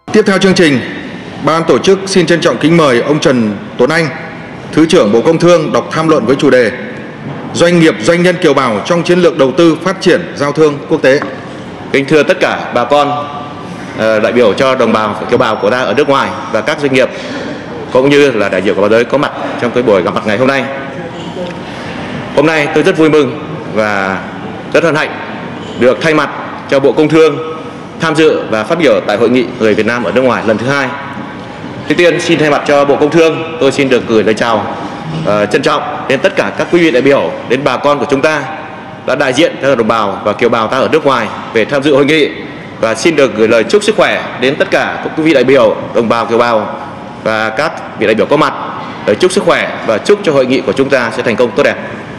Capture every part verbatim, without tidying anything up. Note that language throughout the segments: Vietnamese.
Tiếp theo chương trình, ban tổ chức xin trân trọng kính mời ông Trần Tuấn Anh, Thứ trưởng Bộ Công Thương đọc tham luận với chủ đề Doanh nghiệp doanh nhân kiều bào trong chiến lược đầu tư phát triển giao thương quốc tế. Kính thưa tất cả bà con đại biểu cho đồng bào kiều bào của ta ở nước ngoài và các doanh nghiệp cũng như là đại diện của báo giới có mặt trong cái buổi gặp mặt ngày hôm nay. Hôm nay tôi rất vui mừng và rất hân hạnh được thay mặt cho Bộ Công Thương tham dự và phát biểu tại hội nghị người Việt Nam ở nước ngoài lần thứ hai. Trước tiên xin thay mặt cho Bộ Công Thương, tôi xin được gửi lời chào uh, trân trọng đến tất cả các quý vị đại biểu, đến bà con của chúng ta đã đại diện cho đồng bào và kiều bào ta ở nước ngoài về tham dự hội nghị, và xin được gửi lời chúc sức khỏe đến tất cả các quý vị đại biểu, đồng bào kiều bào và các vị đại biểu có mặt. Lời chúc sức khỏe và chúc cho hội nghị của chúng ta sẽ thành công tốt đẹp.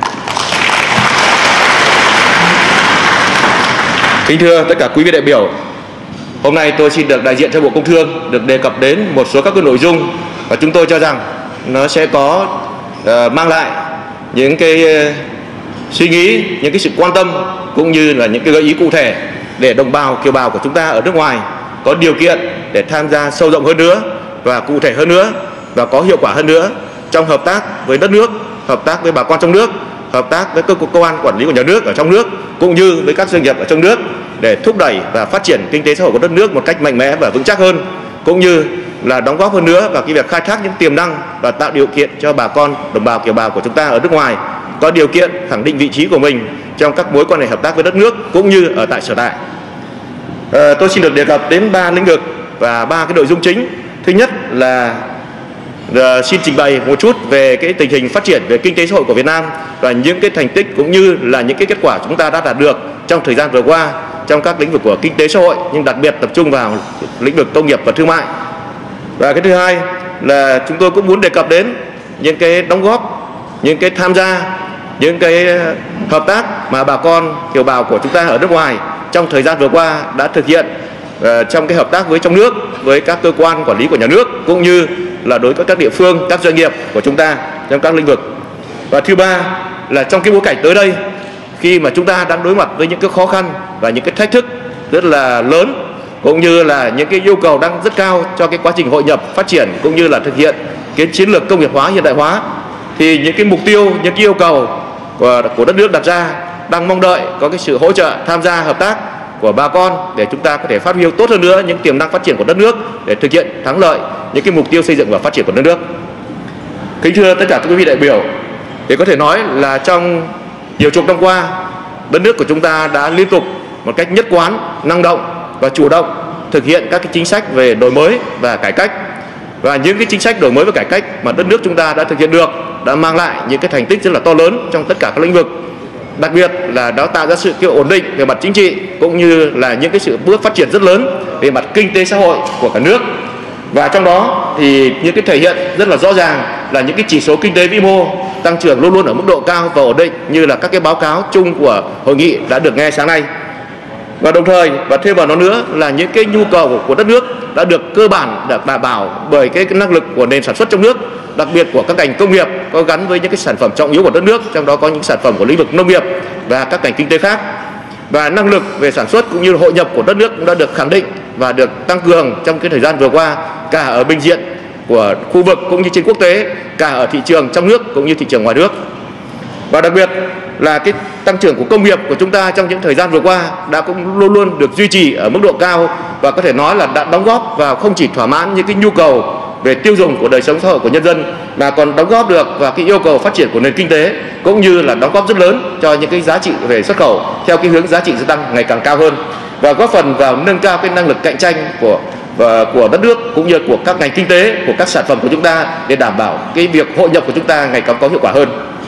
Kính thưa tất cả quý vị đại biểu, hôm nay tôi xin được đại diện cho Bộ Công Thương được đề cập đến một số các cái nội dung và chúng tôi cho rằng nó sẽ có uh, mang lại những cái uh, suy nghĩ, những cái sự quan tâm cũng như là những cái gợi ý cụ thể để đồng bào kiều bào của chúng ta ở nước ngoài có điều kiện để tham gia sâu rộng hơn nữa và cụ thể hơn nữa và có hiệu quả hơn nữa trong hợp tác với đất nước, hợp tác với bà con trong nước, hợp tác với cơ quan quản lý của nhà nước ở trong nước cũng như với các doanh nghiệp ở trong nước để thúc đẩy và phát triển kinh tế xã hội của đất nước một cách mạnh mẽ và vững chắc hơn, cũng như là đóng góp hơn nữa vào cái việc khai thác những tiềm năng và tạo điều kiện cho bà con đồng bào kiều bào của chúng ta ở nước ngoài có điều kiện khẳng định vị trí của mình trong các mối quan hệ hợp tác với đất nước cũng như ở tại sở tại. À, tôi xin được đề cập đến ba lĩnh vực và ba cái nội dung chính. Thứ nhất là uh, xin trình bày một chút về cái tình hình phát triển về kinh tế xã hội của Việt Nam và những cái thành tích cũng như là những cái kết quả chúng ta đã đạt được trong thời gian vừa qua trong các lĩnh vực của kinh tế xã hội, nhưng đặc biệt tập trung vào lĩnh vực công nghiệp và thương mại. Và cái thứ hai là chúng tôi cũng muốn đề cập đến những cái đóng góp, những cái tham gia, những cái hợp tác mà bà con kiều bào của chúng ta ở nước ngoài trong thời gian vừa qua đã thực hiện uh, trong cái hợp tác với trong nước, với các cơ quan quản lý của nhà nước cũng như là đối với các địa phương, các doanh nghiệp của chúng ta trong các lĩnh vực. Và thứ ba là trong cái bối cảnh tới đây, khi mà chúng ta đang đối mặt với những cái khó khăn và những cái thách thức rất là lớn cũng như là những cái yêu cầu đang rất cao cho cái quá trình hội nhập phát triển cũng như là thực hiện cái chiến lược công nghiệp hóa hiện đại hóa, thì những cái mục tiêu, những cái yêu cầu của, của đất nước đặt ra đang mong đợi có cái sự hỗ trợ tham gia hợp tác của bà con để chúng ta có thể phát huy tốt hơn nữa những tiềm năng phát triển của đất nước để thực hiện thắng lợi những cái mục tiêu xây dựng và phát triển của đất nước. Kính thưa tất cả các quý vị đại biểu, thì có thể nói là trong nhiều chục năm qua, đất nước của chúng ta đã liên tục một cách nhất quán, năng động và chủ động thực hiện các cái chính sách về đổi mới và cải cách. Và những cái chính sách đổi mới và cải cách mà đất nước chúng ta đã thực hiện được đã mang lại những cái thành tích rất là to lớn trong tất cả các lĩnh vực. Đặc biệt là đã tạo ra sự kiểu ổn định về mặt chính trị cũng như là những cái sự bước phát triển rất lớn về mặt kinh tế xã hội của cả nước. Và trong đó thì những cái thể hiện rất là rõ ràng là những cái chỉ số kinh tế vĩ mô tăng trưởng luôn luôn ở mức độ cao và ổn định như là các cái báo cáo chung của hội nghị đã được nghe sáng nay. Và đồng thời và thêm vào đó nữa là những cái nhu cầu của đất nước đã được cơ bản được đảm bảo bởi cái năng lực của nền sản xuất trong nước, đặc biệt của các ngành công nghiệp có gắn với những cái sản phẩm trọng yếu của đất nước, trong đó có những sản phẩm của lĩnh vực nông nghiệp và các ngành kinh tế khác. Và năng lực về sản xuất cũng như hội nhập của đất nước cũng đã được khẳng định và được tăng cường trong cái thời gian vừa qua, cả ở bình diện của khu vực cũng như trên quốc tế, cả ở thị trường trong nước cũng như thị trường ngoài nước. Và đặc biệt là cái tăng trưởng của công nghiệp của chúng ta trong những thời gian vừa qua đã cũng luôn luôn được duy trì ở mức độ cao và có thể nói là đã đóng góp vào không chỉ thỏa mãn những cái nhu cầu về tiêu dùng của đời sống xã hội của nhân dân mà còn đóng góp được vào cái yêu cầu phát triển của nền kinh tế cũng như là đóng góp rất lớn cho những cái giá trị về xuất khẩu theo cái hướng giá trị gia tăng ngày càng cao hơn và góp phần vào nâng cao cái năng lực cạnh tranh của và của đất nước cũng như của các ngành kinh tế, của các sản phẩm của chúng ta để đảm bảo cái việc hội nhập của chúng ta ngày càng có hiệu quả hơn.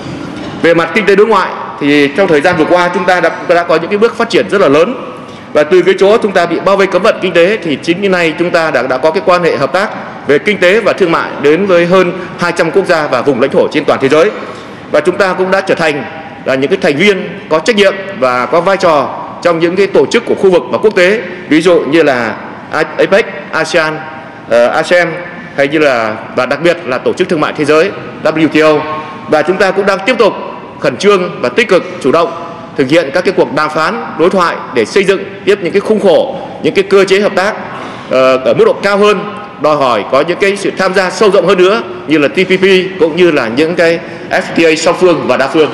Về mặt kinh tế đối ngoại thì trong thời gian vừa qua chúng ta đã, đã có những cái bước phát triển rất là lớn, và từ cái chỗ chúng ta bị bao vây cấm vận kinh tế thì chính như nay chúng ta đã, đã có cái quan hệ hợp tác về kinh tế và thương mại đến với hơn hai trăm quốc gia và vùng lãnh thổ trên toàn thế giới, và chúng ta cũng đã trở thành là những cái thành viên có trách nhiệm và có vai trò trong những cái tổ chức của khu vực và quốc tế, ví dụ như là a pếch, ASEAN, uh, a sê em hay như là và đặc biệt là Tổ chức Thương mại Thế giới W T O. Và chúng ta cũng đang tiếp tục khẩn trương và tích cực chủ động thực hiện các cái cuộc đàm phán đối thoại để xây dựng tiếp những cái khung khổ, những cái cơ chế hợp tác ở mức độ cao hơn, đòi hỏi có những cái sự tham gia sâu rộng hơn nữa như là tê pê pê cũng như là những cái ép tê a song phương và đa phương.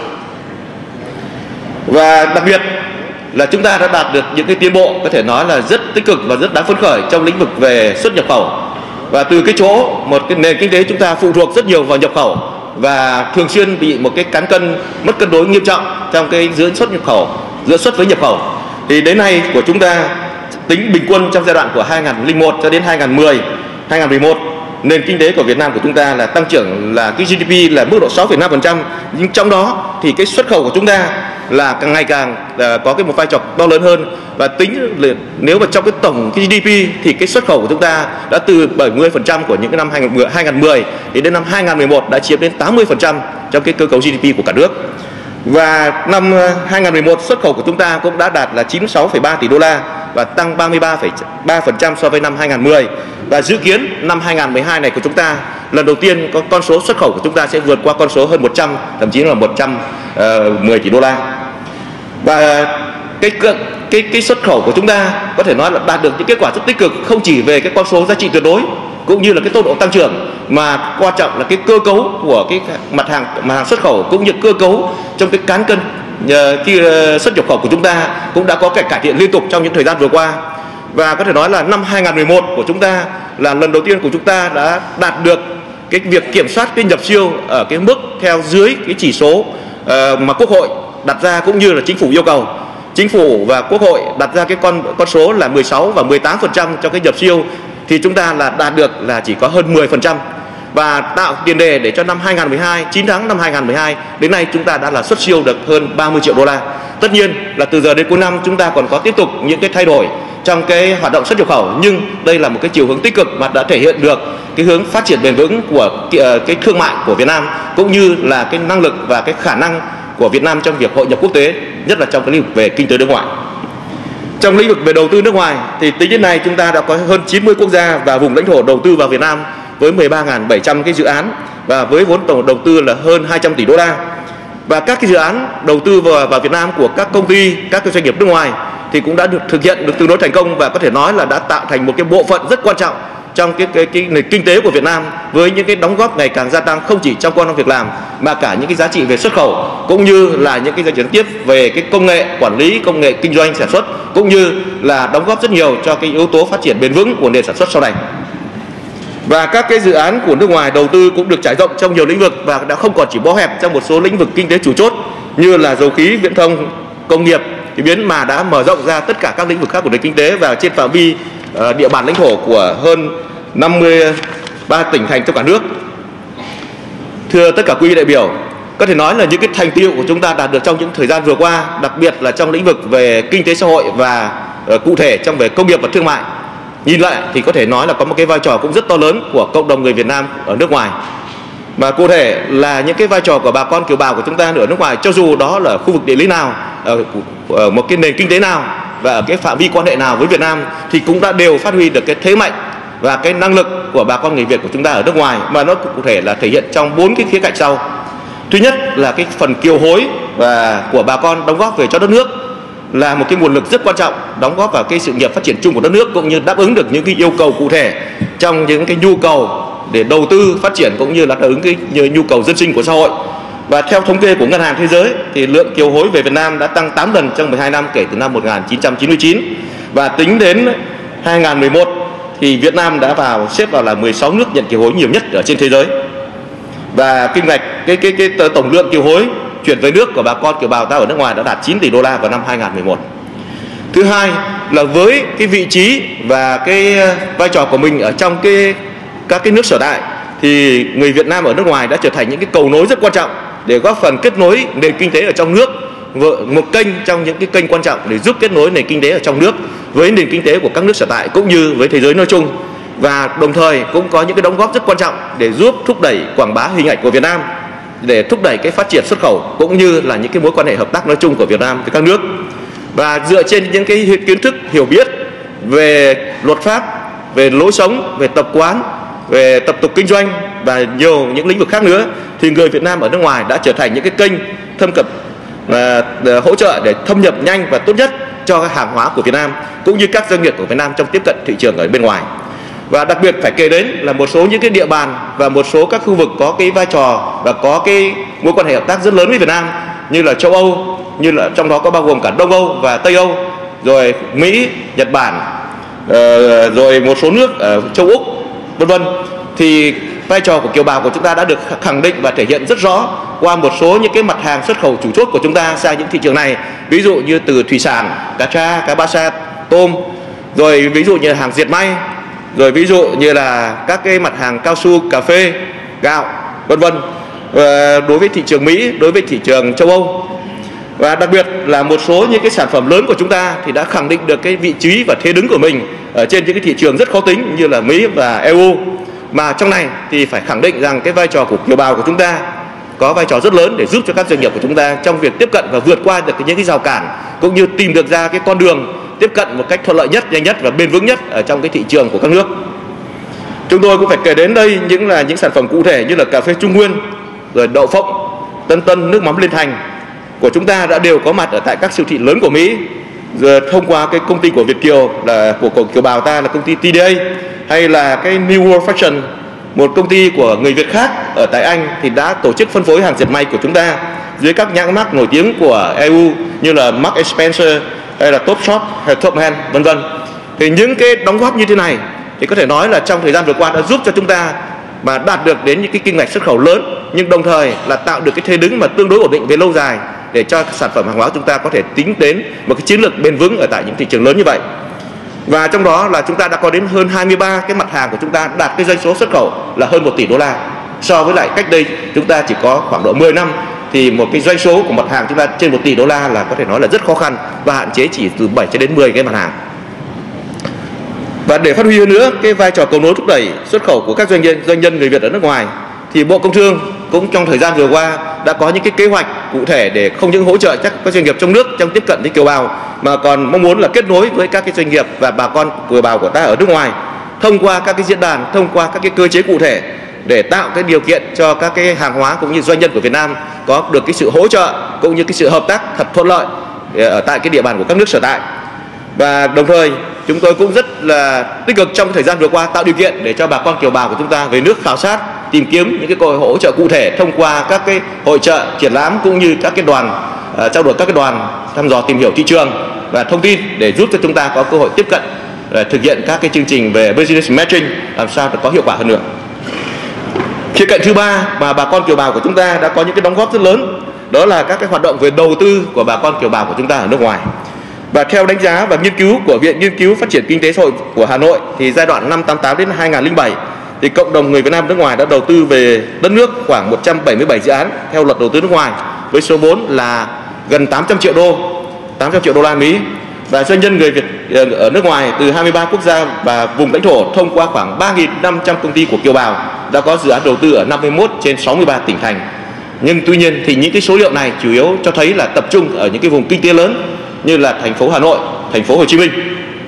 Và đặc biệt là chúng ta đã đạt được những cái tiến bộ có thể nói là rất tích cực và rất đáng phấn khởi trong lĩnh vực về xuất nhập khẩu. Và từ cái chỗ một cái nền kinh tế chúng ta phụ thuộc rất nhiều vào nhập khẩu và thường xuyên bị một cái cán cân mất cân đối nghiêm trọng trong cái giữa xuất nhập khẩu, giữa xuất với nhập khẩu, thì đến nay của chúng ta tính bình quân trong giai đoạn của hai nghìn không trăm lẻ một cho đến hai nghìn không trăm mười, hai nghìn không trăm mười một, nền kinh tế của Việt Nam của chúng ta là tăng trưởng là cái giê đê pê là mức độ sáu phẩy năm phần trăm, nhưng trong đó thì cái xuất khẩu của chúng ta là càng ngày càng uh, có cái một vai trò to lớn hơn. Và tính nếu mà trong cái tổng cái giê đê pê thì cái xuất khẩu của chúng ta đã từ bảy mươi phần trăm của những cái năm hai nghìn không trăm mười thì đến năm hai nghìn không trăm mười một đã chiếm đến tám mươi phần trăm trong cái cơ cấu giê đê pê của cả nước. Và năm hai nghìn không trăm mười một xuất khẩu của chúng ta cũng đã đạt là chín mươi sáu phẩy ba tỷ đô la và tăng ba mươi ba phẩy ba phần trăm so với năm hai nghìn không trăm mười. Và dự kiến năm hai nghìn không trăm mười hai này của chúng ta lần đầu tiên có con số xuất khẩu của chúng ta sẽ vượt qua con số hơn một trăm, thậm chí là một trăm mười tỷ đô la. Và cái cái cái xuất khẩu của chúng ta có thể nói là đạt được những kết quả rất tích cực, không chỉ về cái con số giá trị tuyệt đối cũng như là cái tốc độ tăng trưởng, mà quan trọng là cái cơ cấu của cái mặt hàng mặt hàng xuất khẩu cũng như cơ cấu trong cái cán cân khi xuất nhập khẩu của chúng ta cũng đã có cái cải thiện liên tục trong những thời gian vừa qua. Và có thể nói là năm hai nghìn không trăm mười một của chúng ta là lần đầu tiên của chúng ta đã đạt được cái việc kiểm soát cái nhập siêu ở cái mức theo dưới cái chỉ số uh, mà Quốc hội đặt ra cũng như là chính phủ yêu cầu. Chính phủ và Quốc hội đặt ra cái con con số là mười sáu và mười tám phần trăm cho cái nhập siêu, thì chúng ta là đạt được là chỉ có hơn mười phần trăm, và tạo tiền đề để cho năm hai nghìn không trăm mười hai, chín tháng năm hai nghìn không trăm mười hai đến nay chúng ta đã là xuất siêu được hơn ba mươi triệu đô la. Tất nhiên là từ giờ đến cuối năm chúng ta còn có tiếp tục những cái thay đổi trong cái hoạt động xuất nhập khẩu, nhưng đây là một cái chiều hướng tích cực mà đã thể hiện được cái hướng phát triển bền vững của cái thương mại của Việt Nam, cũng như là cái năng lực và cái khả năng của Việt Nam trong việc hội nhập quốc tế, nhất là trong cái lĩnh vực về kinh tế nước ngoài. Trong lĩnh vực về đầu tư nước ngoài thì tính đến nay chúng ta đã có hơn chín mươi quốc gia và vùng lãnh thổ đầu tư vào Việt Nam với mười ba nghìn bảy trăm cái dự án và với vốn tổng đầu tư là hơn hai trăm tỷ đô la. Và các cái dự án đầu tư vào, vào Việt Nam của các công ty, các cái doanh nghiệp nước ngoài thì cũng đã được thực hiện được tương đối thành công, và có thể nói là đã tạo thành một cái bộ phận rất quan trọng trong cái, cái, cái nền kinh tế của Việt Nam, với những cái đóng góp ngày càng gia tăng không chỉ trong công ăn việc làm mà cả những cái giá trị về xuất khẩu, cũng như là những cái giá trị tiếp về cái công nghệ quản lý, công nghệ kinh doanh sản xuất, cũng như là đóng góp rất nhiều cho cái yếu tố phát triển bền vững của nền sản xuất sau này. Và các cái dự án của nước ngoài đầu tư cũng được trải rộng trong nhiều lĩnh vực và đã không còn chỉ bó hẹp trong một số lĩnh vực kinh tế chủ chốt như là dầu khí, viễn thông, công nghiệp thì biến, mà đã mở rộng ra tất cả các lĩnh vực khác của nền kinh tế và trên phạm vi uh, địa bàn lãnh thổ của hơn năm mươi ba tỉnh thành trong cả nước. Thưa tất cả quý vị đại biểu, có thể nói là những cái thành tựu của chúng ta đạt được trong những thời gian vừa qua, đặc biệt là trong lĩnh vực về kinh tế xã hội và uh, cụ thể trong về công nghiệp và thương mại, nhìn lại thì có thể nói là có một cái vai trò cũng rất to lớn của cộng đồng người Việt Nam ở nước ngoài. Và cụ thể là những cái vai trò của bà con kiều bào của chúng ta ở nước ngoài, cho dù đó là khu vực địa lý nào, ở một cái nền kinh tế nào và ở cái phạm vi quan hệ nào với Việt Nam, thì cũng đã đều phát huy được cái thế mạnh và cái năng lực của bà con người Việt của chúng ta ở nước ngoài, mà nó cụ thể là thể hiện trong bốn cái khía cạnh sau. Thứ nhất là cái phần kiều hối và của bà con đóng góp về cho đất nước là một cái nguồn lực rất quan trọng, đóng góp vào cái sự nghiệp phát triển chung của đất nước, cũng như đáp ứng được những cái yêu cầu cụ thể trong những cái nhu cầu để đầu tư phát triển, cũng như là đáp ứng cái nhu cầu dân sinh của xã hội. Và theo thống kê của Ngân hàng Thế giới thì lượng kiều hối về Việt Nam đã tăng tám lần trong mười hai năm kể từ năm một nghìn chín trăm chín mươi chín, và tính đến hai nghìn không trăm mười một thì Việt Nam đã vào xếp vào là mười sáu nước nhận kiều hối nhiều nhất ở trên thế giới. Và kinh ngạch cái cái cái tổng lượng kiều hối chuyển về nước của bà con kiều bào ta ở nước ngoài đã đạt chín tỷ đô la vào năm hai nghìn không trăm mười một. Thứ hai là với cái vị trí và cái vai trò của mình ở trong cái các cái nước sở tại, thì người Việt Nam ở nước ngoài đã trở thành những cái cầu nối rất quan trọng để góp phần kết nối nền kinh tế ở trong nước, một kênh trong những cái kênh quan trọng để giúp kết nối nền kinh tế ở trong nước với nền kinh tế của các nước sở tại cũng như với thế giới nói chung. Và đồng thời cũng có những cái đóng góp rất quan trọng để giúp thúc đẩy quảng bá hình ảnh của Việt Nam, để thúc đẩy cái phát triển xuất khẩu cũng như là những cái mối quan hệ hợp tác nói chung của Việt Nam với các nước. Và dựa trên những cái kiến thức hiểu biết về luật pháp, về lối sống, về tập quán, về tập tục kinh doanh và nhiều những lĩnh vực khác nữa, thì người Việt Nam ở nước ngoài đã trở thành những cái kênh thâm cập và hỗ trợ để thâm nhập nhanh và tốt nhất cho hàng hóa của Việt Nam cũng như các doanh nghiệp của Việt Nam trong tiếp cận thị trường ở bên ngoài. Và đặc biệt phải kể đến là một số những cái địa bàn và một số các khu vực có cái vai trò và có cái mối quan hệ hợp tác rất lớn với Việt Nam, như là châu Âu, như là trong đó có bao gồm cả Đông Âu và Tây Âu, rồi Mỹ, Nhật Bản, rồi một số nước ở châu Úc, vân vân. Thì vai trò của kiều bào của chúng ta đã được khẳng định và thể hiện rất rõ qua một số những cái mặt hàng xuất khẩu chủ chốt của chúng ta sang những thị trường này, ví dụ như từ thủy sản, cá tra, cá ba sa, tôm, rồi ví dụ như là hàng dệt may, rồi ví dụ như là các cái mặt hàng cao su, cà phê, gạo, vân vân. Đối với thị trường Mỹ, đối với thị trường châu Âu, và đặc biệt là một số những cái sản phẩm lớn của chúng ta thì đã khẳng định được cái vị trí và thế đứng của mình ở trên những cái thị trường rất khó tính như là Mỹ và e u. Mà trong này thì phải khẳng định rằng cái vai trò của kiều bào của chúng ta có vai trò rất lớn để giúp cho các doanh nghiệp của chúng ta trong việc tiếp cận và vượt qua được những cái rào cản, cũng như tìm được ra cái con đường tiếp cận một cách thuận lợi nhất, nhanh nhất và bền vững nhất ở trong cái thị trường của các nước. Chúng tôi cũng phải kể đến đây những là những sản phẩm cụ thể như là cà phê Trung Nguyên, rồi đậu phộng, Tân Tân, nước mắm Liên Thành của chúng ta đã đều có mặt ở tại các siêu thị lớn của Mỹ. Rồi thông qua cái công ty của Việt Kiều là của, của kiều bào ta là công ty tê đê a, hay là cái New World Fashion, một công ty của người Việt khác ở tại Anh, thì đã tổ chức phân phối hàng dệt may của chúng ta dưới các nhãn mác nổi tiếng của e u như là Marks and Spencer hay là Topshop hay Topman, vân vân. Thì những cái đóng góp như thế này thì có thể nói là trong thời gian vừa qua đã giúp cho chúng ta mà đạt được đến những cái kim ngạch xuất khẩu lớn, nhưng đồng thời là tạo được cái thế đứng mà tương đối ổn định về lâu dài để cho sản phẩm hàng hóa chúng ta có thể tính đến một cái chiến lược bền vững ở tại những thị trường lớn như vậy. Và trong đó là chúng ta đã có đến hơn hai mươi ba cái mặt hàng của chúng ta đạt cái doanh số xuất khẩu là hơn một tỷ đô la. So với lại cách đây chúng ta chỉ có khoảng độ mười năm thì một cái doanh số của mặt hàng chúng ta trên một tỷ đô la là có thể nói là rất khó khăn và hạn chế chỉ từ bảy cho đến mười cái mặt hàng. Và để phát huy hơn nữa cái vai trò cầu nối thúc đẩy xuất khẩu của các doanh nhân doanh nhân người Việt ở nước ngoài thì Bộ Công Thương cũng trong thời gian vừa qua đã có những cái kế hoạch cụ thể để không những hỗ trợ các các doanh nghiệp trong nước trong tiếp cận với kiều bào, mà còn mong muốn là kết nối với các cái doanh nghiệp và bà con kiều bào của ta ở nước ngoài thông qua các cái diễn đàn, thông qua các cái cơ chế cụ thể để tạo cái điều kiện cho các cái hàng hóa cũng như doanh nhân của Việt Nam có được cái sự hỗ trợ cũng như cái sự hợp tác thật thuận lợi ở tại cái địa bàn của các nước sở tại. Và đồng thời chúng tôi cũng rất là tích cực trong thời gian vừa qua tạo điều kiện để cho bà con kiều bào của chúng ta về nước khảo sát, tìm kiếm những cái cơ hội hỗ trợ cụ thể thông qua các cái hội chợ, triển lãm cũng như các cái đoàn uh, trao đổi các cái đoàn thăm dò tìm hiểu thị trường và thông tin để giúp cho chúng ta có cơ hội tiếp cận uh, thực hiện các cái chương trình về business matching làm sao để có hiệu quả hơn nữa. Khía cạnh thứ ba mà bà con kiều bào của chúng ta đã có những cái đóng góp rất lớn, đó là các cái hoạt động về đầu tư của bà con kiều bào của chúng ta ở nước ngoài. Và theo đánh giá và nghiên cứu của Viện Nghiên cứu Phát triển Kinh tế Xã hội của Hà Nội thì giai đoạn năm tám tám đến hai nghìn không trăm lẻ bảy thì cộng đồng người Việt Nam nước ngoài đã đầu tư về đất nước khoảng một trăm bảy mươi bảy dự án theo luật đầu tư nước ngoài với số vốn là gần tám trăm triệu đô, tám trăm triệu đô la Mỹ. Và doanh nhân người Việt ở nước ngoài từ hai mươi ba quốc gia và vùng lãnh thổ thông qua khoảng ba nghìn năm trăm công ty của kiều bào đã có dự án đầu tư ở năm mươi mốt trên sáu mươi ba tỉnh thành. Nhưng tuy nhiên thì những cái số liệu này chủ yếu cho thấy là tập trung ở những cái vùng kinh tế lớn như là thành phố Hà Nội, thành phố Hồ Chí Minh.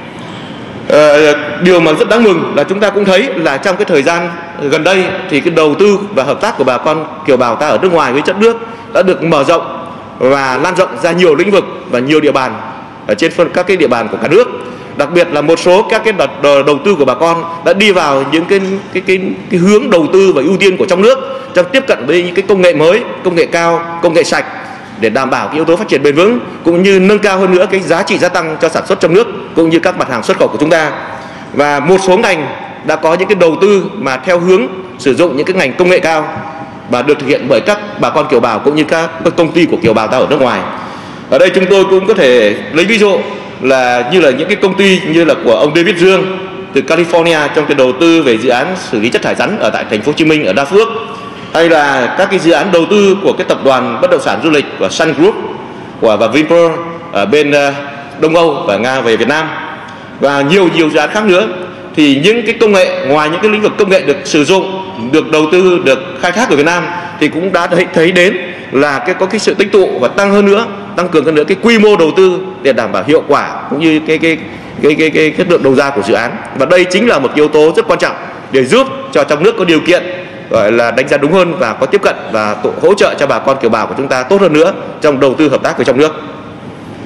Ờ, điều mà rất đáng mừng là chúng ta cũng thấy là trong cái thời gian gần đây thì cái đầu tư và hợp tác của bà con kiều bào ta ở nước ngoài với đất nước đã được mở rộng và lan rộng ra nhiều lĩnh vực và nhiều địa bàn ở trên các cái địa bàn của cả nước. Đặc biệt là một số các cái đợt đầu tư của bà con đã đi vào những cái cái cái, cái hướng đầu tư và ưu tiên của trong nước trong tiếp cận với những cái công nghệ mới, công nghệ cao, công nghệ sạch để đảm bảo cái yếu tố phát triển bền vững cũng như nâng cao hơn nữa cái giá trị gia tăng cho sản xuất trong nước cũng như các mặt hàng xuất khẩu của chúng ta. Và một số ngành đã có những cái đầu tư mà theo hướng sử dụng những cái ngành công nghệ cao và được thực hiện bởi các bà con kiều bào cũng như các công ty của kiều bào ta ở nước ngoài. Ở đây chúng tôi cũng có thể lấy ví dụ là như là những cái công ty như là của ông David Dương từ California trong cái đầu tư về dự án xử lý chất thải rắn ở tại thành phố Hồ Chí Minh ở Đa Phước, hay là các cái dự án đầu tư của cái tập đoàn bất động sản du lịch của Sun Group của và Vinpearl ở bên Đông Âu và Nga về Việt Nam và nhiều nhiều dự án khác nữa. Thì những cái công nghệ, ngoài những cái lĩnh vực công nghệ được sử dụng, được đầu tư, được khai thác ở Việt Nam thì cũng đã thấy, thấy đến là cái có cái sự tích tụ và tăng hơn nữa, tăng cường hơn nữa cái quy mô đầu tư để đảm bảo hiệu quả cũng như cái cái cái cái cái chất lượng đầu ra của dự án. Và đây chính là một yếu tố rất quan trọng để giúp cho trong nước có điều kiện gọi là đánh giá đúng hơn và có tiếp cận và hỗ trợ cho bà con kiều bào của chúng ta tốt hơn nữa trong đầu tư hợp tác ở trong nước.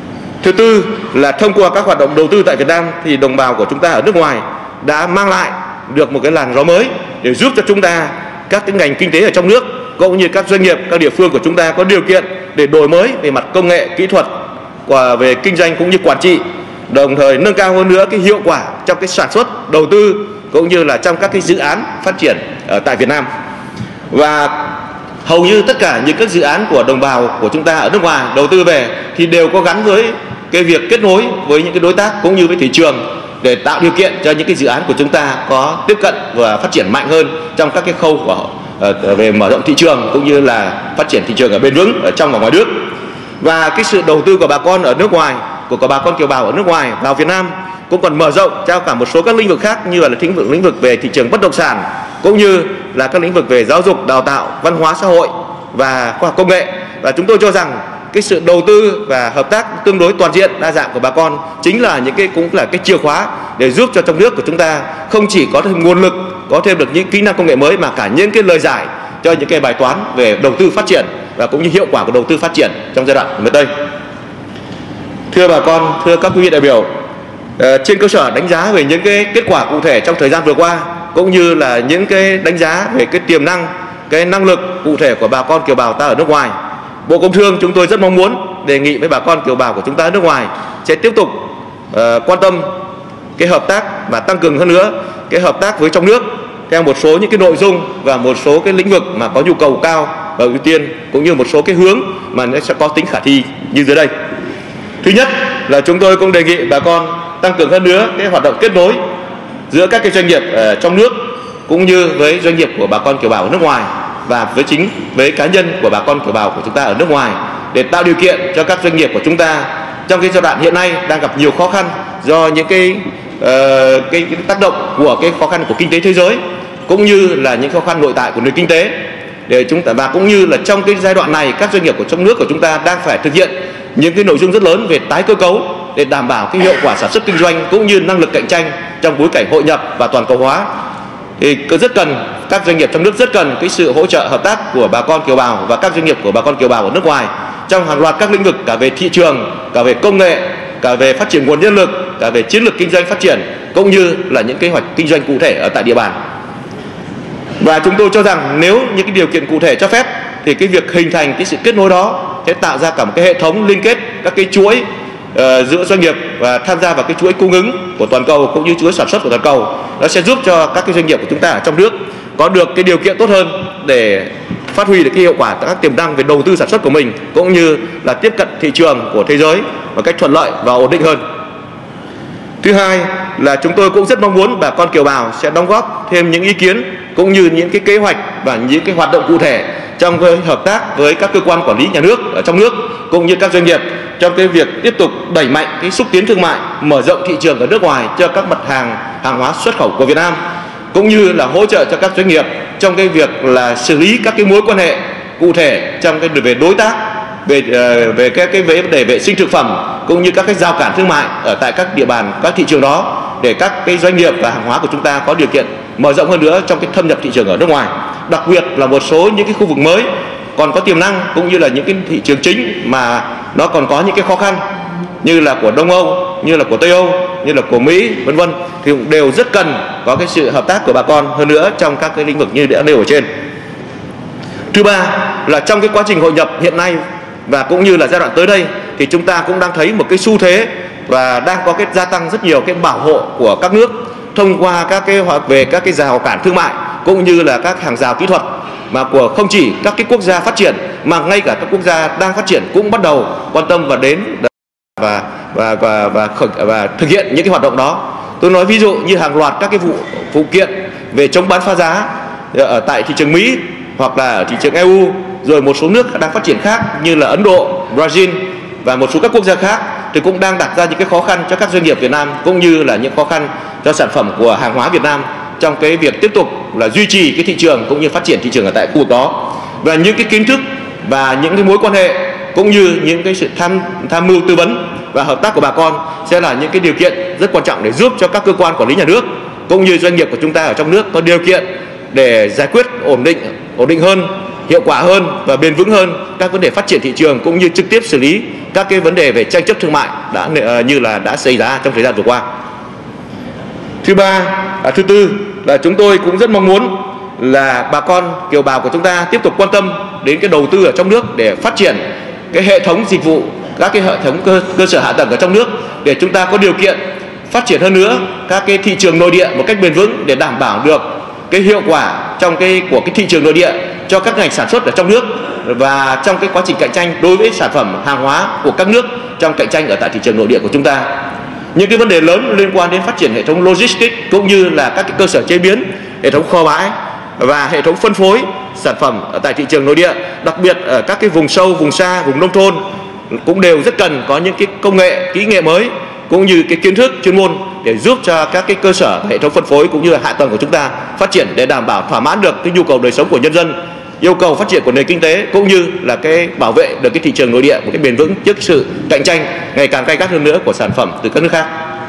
Thứ tư là thông qua các hoạt động đầu tư tại Việt Nam thì đồng bào của chúng ta ở nước ngoài đã mang lại được một cái làn gió mới để giúp cho chúng ta, các cái ngành kinh tế ở trong nước cũng như các doanh nghiệp, các địa phương của chúng ta có điều kiện để đổi mới về mặt công nghệ, kỹ thuật và về kinh doanh cũng như quản trị, đồng thời nâng cao hơn nữa cái hiệu quả trong cái sản xuất, đầu tư cũng như là trong các cái dự án phát triển ở tại Việt Nam. Và hầu như tất cả những các dự án của đồng bào của chúng ta ở nước ngoài đầu tư về thì đều có gắn với cái việc kết nối với những cái đối tác cũng như với thị trường để tạo điều kiện cho những cái dự án của chúng ta có tiếp cận và phát triển mạnh hơn trong các cái khâu của về mở rộng thị trường cũng như là phát triển thị trường ở bền vững ở trong và ngoài nước. Và cái sự đầu tư của bà con ở nước ngoài, của bà con kiều bào ở nước ngoài vào Việt Nam cũng còn mở rộng cho cả một số các lĩnh vực khác như là lĩnh vực lĩnh vực về thị trường bất động sản cũng như là các lĩnh vực về giáo dục, đào tạo, văn hóa xã hội và khoa học công nghệ. Và chúng tôi cho rằng cái sự đầu tư và hợp tác tương đối toàn diện, đa dạng của bà con chính là những cái cũng là cái chìa khóa để giúp cho trong nước của chúng ta không chỉ có thêm nguồn lực, có thêm được những kỹ năng công nghệ mới mà cả những cái lời giải cho những cái bài toán về đầu tư phát triển và cũng như hiệu quả của đầu tư phát triển trong giai đoạn mới đây. Thưa bà con, thưa các quý vị đại biểu, trên cơ sở đánh giá về những cái kết quả cụ thể trong thời gian vừa qua cũng như là những cái đánh giá về cái tiềm năng, cái năng lực cụ thể của bà con kiều bào ta ở nước ngoài, Bộ Công Thương chúng tôi rất mong muốn đề nghị với bà con kiều bào của chúng ta ở nước ngoài sẽ tiếp tục uh, quan tâm cái hợp tác và tăng cường hơn nữa cái hợp tác với trong nước theo một số những cái nội dung và một số cái lĩnh vực mà có nhu cầu cao và ưu tiên cũng như một số cái hướng mà nó sẽ có tính khả thi như dưới đây. Thứ nhất là chúng tôi cũng đề nghị bà con tăng cường hơn nữa cái hoạt động kết nối giữa các cái doanh nghiệp ở trong nước cũng như với doanh nghiệp của bà con kiều bào ở nước ngoài và với chính với cá nhân của bà con kiều bào của chúng ta ở nước ngoài để tạo điều kiện cho các doanh nghiệp của chúng ta trong cái giai đoạn hiện nay đang gặp nhiều khó khăn do những cái, uh, cái, cái tác động của cái khó khăn của kinh tế thế giới cũng như là những khó khăn nội tại của nền kinh tế để chúng ta và cũng như là trong cái giai đoạn này các doanh nghiệp của trong nước của chúng ta đang phải thực hiện những cái nội dung rất lớn về tái cơ cấu để đảm bảo cái hiệu quả sản xuất kinh doanh cũng như năng lực cạnh tranh trong bối cảnh hội nhập và toàn cầu hóa. Thì rất cần các doanh nghiệp trong nước rất cần cái sự hỗ trợ hợp tác của bà con kiều bào và các doanh nghiệp của bà con kiều bào ở nước ngoài trong hàng loạt các lĩnh vực cả về thị trường, cả về công nghệ, cả về phát triển nguồn nhân lực, cả về chiến lược kinh doanh phát triển cũng như là những kế hoạch kinh doanh cụ thể ở tại địa bàn. Và chúng tôi cho rằng nếu những cái điều kiện cụ thể cho phép thì cái việc hình thành cái sự kết nối đó sẽ tạo ra cả một cái hệ thống liên kết các cái chuỗi uh, giữa doanh nghiệp và tham gia vào cái chuỗi cung ứng của toàn cầu cũng như chuỗi sản xuất của toàn cầu. Nó sẽ giúp cho các cái doanh nghiệp của chúng ta ở trong nước có được cái điều kiện tốt hơn để phát huy được cái hiệu quả các tiềm năng về đầu tư sản xuất của mình cũng như là tiếp cận thị trường của thế giới một cách thuận lợi và ổn định hơn. Thứ hai là chúng tôi cũng rất mong muốn bà con kiều bào sẽ đóng góp thêm những ý kiến cũng như những cái kế hoạch và những cái hoạt động cụ thể trong cái hợp tác với các cơ quan quản lý nhà nước ở trong nước cũng như các doanh nghiệp trong cái việc tiếp tục đẩy mạnh cái xúc tiến thương mại, mở rộng thị trường ở nước ngoài cho các mặt hàng hàng hóa xuất khẩu của Việt Nam cũng như là hỗ trợ cho các doanh nghiệp trong cái việc là xử lý các cái mối quan hệ cụ thể trong cái về đối tác về về các cái vấn đề vệ sinh thực phẩm cũng như các cái rào cản thương mại ở tại các địa bàn các thị trường đó để các cái doanh nghiệp và hàng hóa của chúng ta có điều kiện mở rộng hơn nữa trong cái thâm nhập thị trường ở nước ngoài, đặc biệt là một số những cái khu vực mới còn có tiềm năng cũng như là những cái thị trường chính mà nó còn có những cái khó khăn như là của Đông Âu, như là của Tây Âu, như là của Mỹ vân vân thì cũng đều rất cần có cái sự hợp tác của bà con hơn nữa trong các cái lĩnh vực như đã nêu ở trên. Thứ ba là trong cái quá trình hội nhập hiện nay và cũng như là giai đoạn tới đây thì chúng ta cũng đang thấy một cái xu thế và đang có cái gia tăng rất nhiều cái bảo hộ của các nước thông qua các cái hoặc về các cái rào cản thương mại cũng như là các hàng rào kỹ thuật mà của không chỉ các cái quốc gia phát triển mà ngay cả các quốc gia đang phát triển cũng bắt đầu quan tâm và đến và và và và, khởi, và thực hiện những cái hoạt động đó. Tôi nói ví dụ như hàng loạt các cái vụ phụ kiện về chống bán phá giá ở tại thị trường Mỹ hoặc là ở thị trường e u rồi một số nước đang phát triển khác như là Ấn Độ, Brazil và một số các quốc gia khác thì cũng đang đặt ra những cái khó khăn cho các doanh nghiệp Việt Nam cũng như là những khó khăn cho sản phẩm của hàng hóa Việt Nam trong cái việc tiếp tục là duy trì cái thị trường cũng như phát triển thị trường ở tại khu vực đó. Và những cái kiến thức và những cái mối quan hệ cũng như những cái sự tham tham mưu tư vấn và hợp tác của bà con sẽ là những cái điều kiện rất quan trọng để giúp cho các cơ quan quản lý nhà nước cũng như doanh nghiệp của chúng ta ở trong nước có điều kiện để giải quyết ổn định ổn định hơn, hiệu quả hơn và bền vững hơn các vấn đề phát triển thị trường cũng như trực tiếp xử lý các cái vấn đề về tranh chấp thương mại đã như là đã xảy ra trong thời gian vừa qua. Thứ ba, à, thứ tư là chúng tôi cũng rất mong muốn là bà con kiều bào của chúng ta tiếp tục quan tâm đến cái đầu tư ở trong nước để phát triển cái hệ thống dịch vụ, các cái hệ thống cơ, cơ sở hạ tầng ở trong nước để chúng ta có điều kiện phát triển hơn nữa các cái thị trường nội địa một cách bền vững để đảm bảo được cái hiệu quả trong cái của cái thị trường nội địa cho các ngành sản xuất ở trong nước và trong cái quá trình cạnh tranh đối với sản phẩm hàng hóa của các nước trong cạnh tranh ở tại thị trường nội địa của chúng ta. Những cái vấn đề lớn liên quan đến phát triển hệ thống logistics cũng như là các cái cơ sở chế biến, hệ thống kho bãi và hệ thống phân phối sản phẩm ở tại thị trường nội địa, đặc biệt ở các cái vùng sâu, vùng xa, vùng nông thôn cũng đều rất cần có những cái công nghệ, kỹ nghệ mới cũng như cái kiến thức chuyên môn để giúp cho các cái cơ sở hệ thống phân phối cũng như là hạ tầng của chúng ta phát triển để đảm bảo thỏa mãn được cái nhu cầu đời sống của nhân dân, yêu cầu phát triển của nền kinh tế cũng như là cái bảo vệ được cái thị trường nội địa một cái bền vững trước sự cạnh tranh ngày càng gay gắt hơn nữa của sản phẩm từ các nước khác.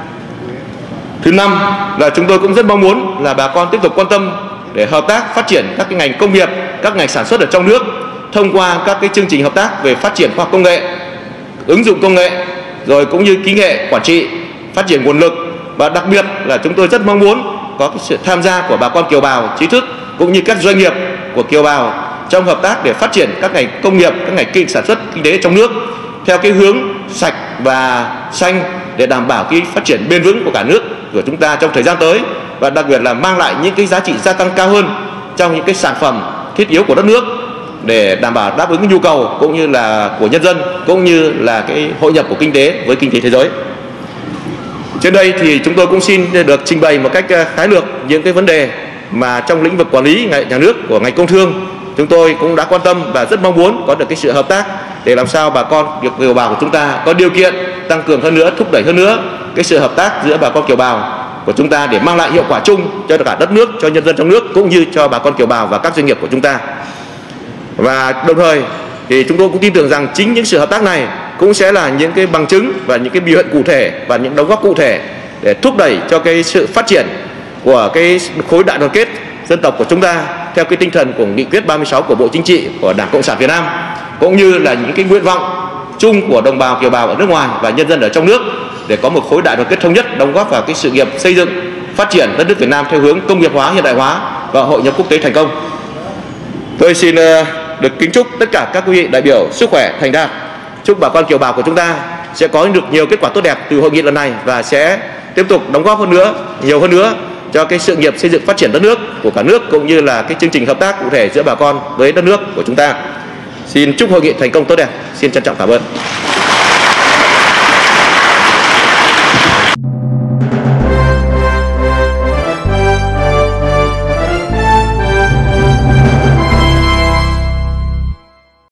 Thứ năm là chúng tôi cũng rất mong muốn là bà con tiếp tục quan tâm để hợp tác phát triển các cái ngành công nghiệp, các ngành sản xuất ở trong nước thông qua các cái chương trình hợp tác về phát triển khoa học công nghệ, ứng dụng công nghệ, rồi cũng như kỹ nghệ quản trị, phát triển nguồn lực, và đặc biệt là chúng tôi rất mong muốn có cái sự tham gia của bà con kiều bào trí thức cũng như các doanh nghiệp của kiều bào trong hợp tác để phát triển các ngành công nghiệp, các ngành kinh sản xuất kinh tế trong nước theo cái hướng sạch và xanh để đảm bảo cái phát triển bền vững của cả nước của chúng ta trong thời gian tới, và đặc biệt là mang lại những cái giá trị gia tăng cao hơn trong những cái sản phẩm thiết yếu của đất nước để đảm bảo đáp ứng cái nhu cầu cũng như là của nhân dân cũng như là cái hội nhập của kinh tế với kinh tế thế giới. Trên đây thì chúng tôi cũng xin được trình bày một cách khái lược những cái vấn đề mà trong lĩnh vực quản lý nhà nước của ngành công thương chúng tôi cũng đã quan tâm và rất mong muốn có được cái sự hợp tác để làm sao bà con kiều bào của chúng ta có điều kiện tăng cường hơn nữa, thúc đẩy hơn nữa cái sự hợp tác giữa bà con kiều bào của chúng ta để mang lại hiệu quả chung cho cả đất nước, cho nhân dân trong nước cũng như cho bà con kiều bào và các doanh nghiệp của chúng ta. Và đồng thời thì chúng tôi cũng tin tưởng rằng chính những sự hợp tác này cũng sẽ là những cái bằng chứng và những cái biểu hiện cụ thể và những đóng góp cụ thể để thúc đẩy cho cái sự phát triển của cái khối đại đoàn kết dân tộc của chúng ta theo cái tinh thần của nghị quyết ba mươi sáu của Bộ Chính trị, của Đảng Cộng sản Việt Nam, cũng như là những cái nguyện vọng chung của đồng bào kiều bào ở nước ngoài và nhân dân ở trong nước để có một khối đại đoàn kết thống nhất, đóng góp vào cái sự nghiệp xây dựng phát triển đất nước Việt Nam theo hướng công nghiệp hóa, hiện đại hóa và hội nhập quốc tế thành công. Tôi xin được kính chúc tất cả các quý vị đại biểu sức khỏe, thành đạt, chúc bà con kiều bào của chúng ta sẽ có được nhiều kết quả tốt đẹp từ hội nghị lần này và sẽ tiếp tục đóng góp hơn nữa, nhiều hơn nữa cho cái sự nghiệp xây dựng phát triển đất nước của cả nước cũng như là cái chương trình hợp tác cụ thể giữa bà con với đất nước của chúng ta. Xin chúc hội nghị thành công tốt đẹp. Xin trân trọng cảm ơn.